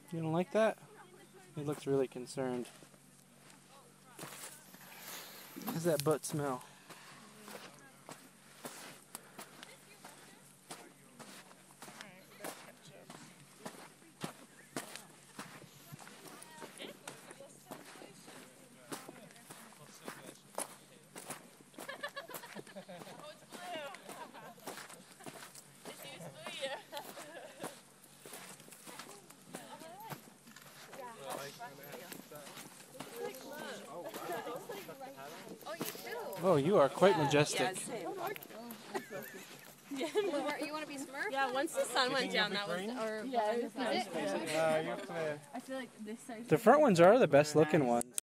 You don't like that? He looks really concerned. How's that butt smell? Oh, you are quite majestic. Yeah, you want to be Smurf? Yeah, once the sun went down, that was, or yeah, it was nice. The front ones are the best looking ones.